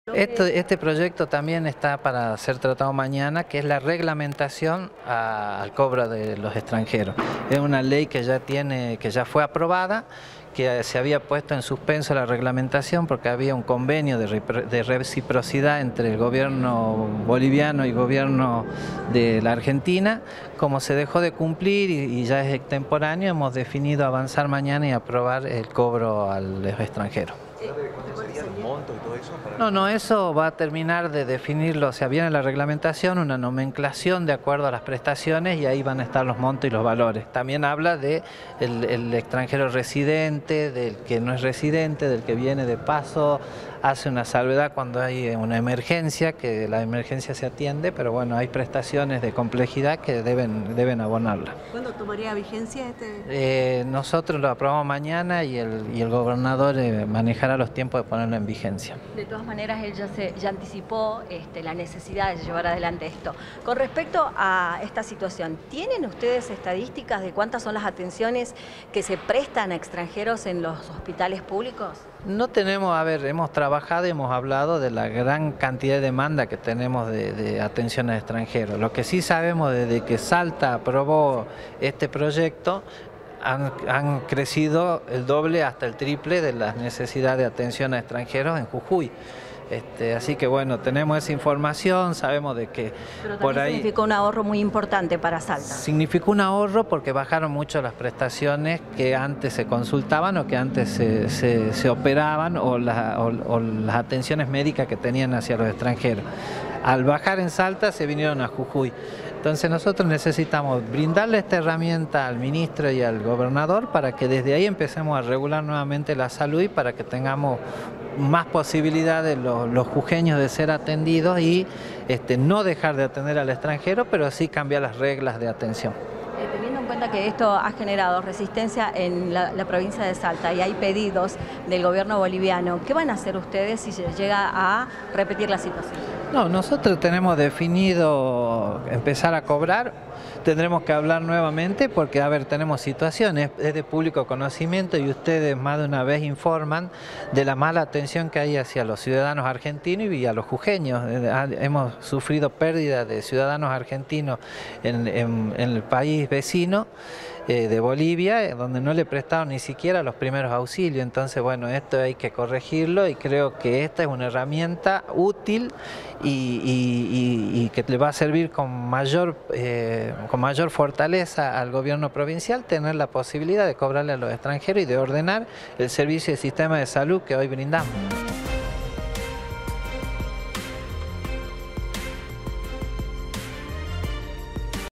Este proyecto también está para ser tratado mañana, que es la reglamentación al cobro de los extranjeros. Es una ley que ya fue aprobada, que se había puesto en suspenso la reglamentación porque había un convenio de reciprocidad entre el gobierno boliviano y el gobierno de la Argentina. Como se dejó de cumplir y ya es extemporáneo, hemos definido avanzar mañana y aprobar el cobro a los extranjeros. ¿Sería el monto y todo eso? No, eso va a terminar de definirlo, o sea, viene la reglamentación, una nomenclación de acuerdo a las prestaciones y ahí van a estar los montos y los valores. También habla de el extranjero residente, del que no es residente, del que viene de paso, hace una salvedad cuando hay una emergencia, que la emergencia se atiende, pero bueno, hay prestaciones de complejidad que deben abonarla. ¿Cuándo tomaría vigencia este? Nosotros lo aprobamos mañana y el gobernador manejará los tiempos de ponerlo en vigencia. De todas maneras, él ya anticipó la necesidad de llevar adelante esto. Con respecto a esta situación, ¿tienen ustedes estadísticas de cuántas son las atenciones que se prestan a extranjeros en los hospitales públicos? No tenemos, hemos trabajado y hemos hablado de la gran cantidad de demanda que tenemos de atención a extranjeros. Lo que sí sabemos desde que Salta aprobó este proyecto, han crecido el doble hasta el triple de las necesidades de atención a extranjeros en Jujuy. Así que bueno, tenemos esa información, sabemos de que por ahí significó un ahorro muy importante para Salta. Significó un ahorro porque bajaron mucho las prestaciones que antes se consultaban o que antes se operaban o las atenciones médicas que tenían hacia los extranjeros. Al bajar en Salta se vinieron a Jujuy. Entonces nosotros necesitamos brindarle esta herramienta al ministro y al gobernador para que desde ahí empecemos a regular nuevamente la salud y para que tengamos más posibilidades los jujeños de ser atendidos y no dejar de atender al extranjero, pero sí cambiar las reglas de atención. Teniendo en cuenta que esto ha generado resistencia en la provincia de Salta y hay pedidos del gobierno boliviano, ¿qué van a hacer ustedes si se llega a repetir la situación? No, nosotros tenemos definido empezar a cobrar, tendremos que hablar nuevamente porque, tenemos situaciones, es de público conocimiento y ustedes más de una vez informan de la mala atención que hay hacia los ciudadanos argentinos y a los jujeños. Hemos sufrido pérdida de ciudadanos argentinos en el país vecino de Bolivia, donde no le prestaron ni siquiera los primeros auxilios. Entonces, bueno, esto hay que corregirlo y creo que esta es una herramienta útil y que le va a servir con mayor fortaleza al gobierno provincial tener la posibilidad de cobrarle a los extranjeros y de ordenar el servicio y sistema de salud que hoy brindamos.